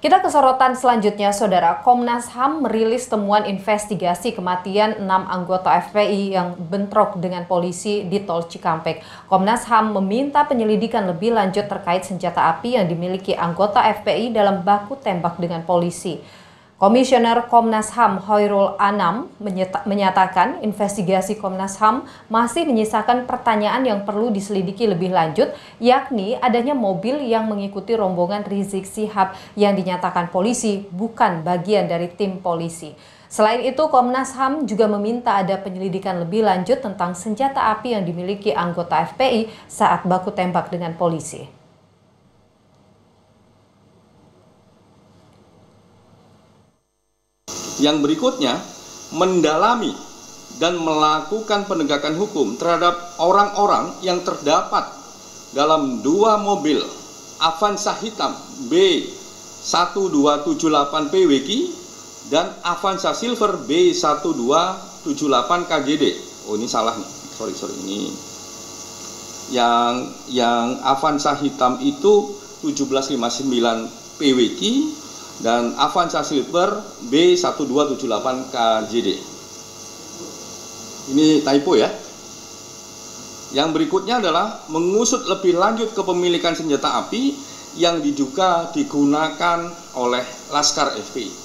Kita ke sorotan selanjutnya, Saudara. Komnas HAM merilis temuan investigasi kematian 6 anggota FPI yang bentrok dengan polisi di Tol Cikampek. Komnas HAM meminta penyelidikan lebih lanjut terkait senjata api yang dimiliki anggota FPI dalam baku tembak dengan polisi. Komisioner Komnas HAM Khairul Anam menyatakan investigasi Komnas HAM masih menyisakan pertanyaan yang perlu diselidiki lebih lanjut, yakni adanya mobil yang mengikuti rombongan Rizik Syihab yang dinyatakan polisi bukan bagian dari tim polisi. Selain itu, Komnas HAM juga meminta ada penyelidikan lebih lanjut tentang senjata api yang dimiliki anggota FPI saat baku tembak dengan polisi. Yang berikutnya, mendalami dan melakukan penegakan hukum terhadap orang-orang yang terdapat dalam 2 mobil Avanza hitam B1278 PWK dan Avanza Silver B1278 KGD. Oh, ini salah nih. Sorry ini. Yang Avanza hitam itu 1759 PWK dan Avanza Silver B1278 KJD. Ini typo ya. Yang berikutnya adalah mengusut lebih lanjut kepemilikan senjata api yang diduga digunakan oleh Laskar FPI.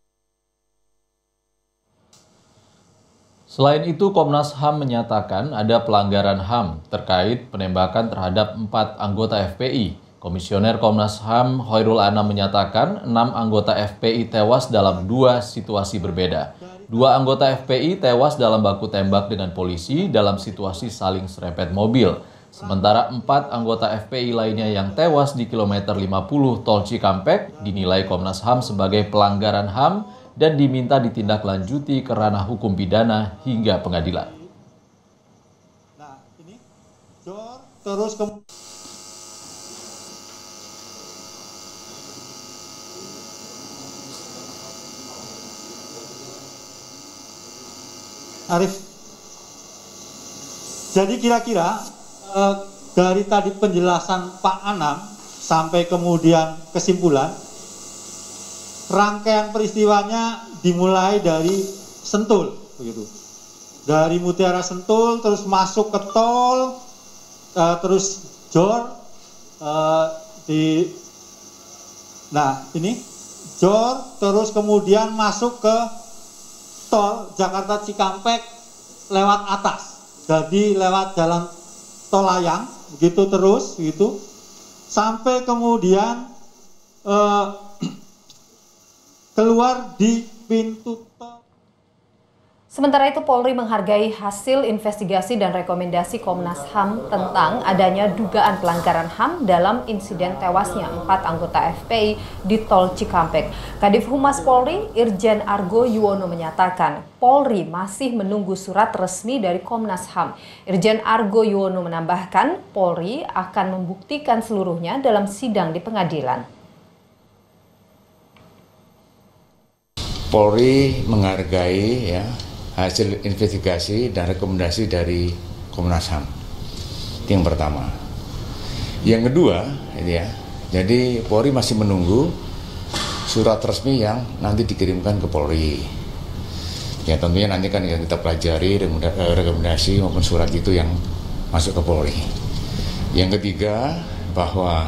Selain itu, Komnas HAM menyatakan ada pelanggaran HAM terkait penembakan terhadap 4 anggota FPI. Komisioner Komnas HAM Khairul Anam menyatakan 6 anggota FPI tewas dalam 2 situasi berbeda. 2 anggota FPI tewas dalam baku tembak dengan polisi dalam situasi saling serempet mobil. Sementara 4 anggota FPI lainnya yang tewas di kilometer 50 Tol Cikampek dinilai Komnas HAM sebagai pelanggaran HAM dan diminta ditindaklanjuti ke ranah hukum pidana hingga pengadilan. Nah, ini terus Arif, jadi kira-kira dari tadi penjelasan Pak Anam sampai kemudian kesimpulan, rangkaian peristiwanya dimulai dari Sentul, begitu. Dari Mutiara Sentul terus masuk ke tol, terus Jor ini Jor terus kemudian masuk ke tol Jakarta Cikampek lewat atas, jadi lewat jalan tol layang, begitu terus, gitu, sampai kemudian keluar di pintu tol. Sementara itu, Polri menghargai hasil investigasi dan rekomendasi Komnas HAM tentang adanya dugaan pelanggaran HAM dalam insiden tewasnya 4 anggota FPI di Tol Cikampek. Kadif Humas Polri, Irjen Argo Yuwono menyatakan, Polri masih menunggu surat resmi dari Komnas HAM. Irjen Argo Yuwono menambahkan, Polri akan membuktikan seluruhnya dalam sidang di pengadilan. Polri menghargai hasil investigasi dan rekomendasi dari Komnas HAM. Itu yang pertama. Yang kedua, jadi Polri masih menunggu surat resmi yang nanti dikirimkan ke Polri. Ya tentunya nanti kan kita pelajari rekomendasi maupun surat itu yang masuk ke Polri. Yang ketiga, bahwa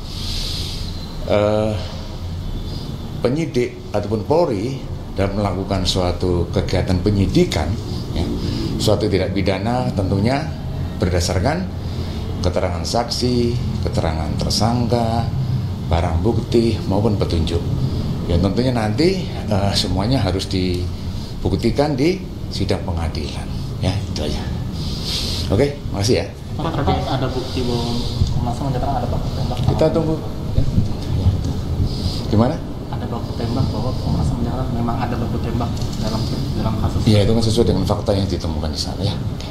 penyidik ataupun Polri dalam melakukan suatu kegiatan penyidikan, suatu tindak pidana tentunya berdasarkan keterangan saksi, keterangan tersangka, barang bukti maupun petunjuk. Ya tentunya nanti semuanya harus dibuktikan di sidang pengadilan. Ya itu aja. Oke, makasih ya. Pak, ada bukti bahwa Komnas HAM menyatakan ada baku tembak. Kita tunggu. Ya. Gimana? Ada baku tembak bahwa Komnas HAM menyatakan memang ada baku tembak dalam kasus. Iya, itu kan sesuai dengan fakta yang ditemukan di sana ya.